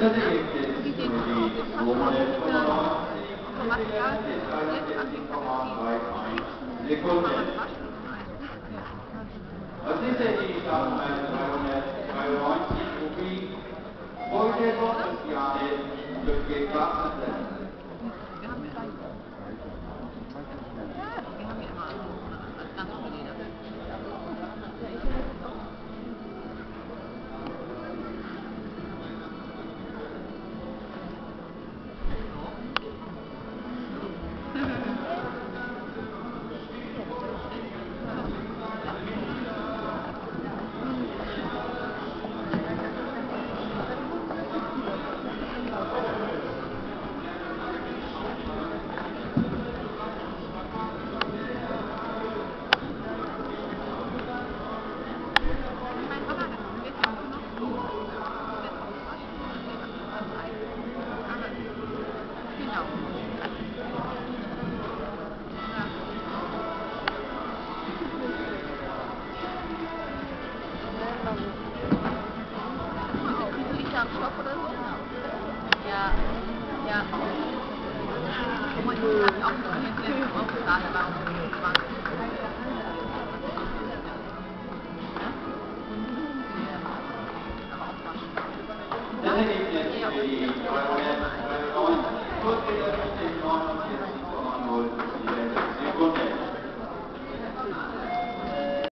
Das ist jetzt die Zone 95 Sekunden. Was ist denn die Startnummer 393 Rubin? Heute Gottesjahre für Geklapperte. Am Stoff oder so? Ja, ja. Guck mal, ich habe auch noch jetzt auf der Sahne, warum Das Ergebnis für die 393 kurz wieder 49,0.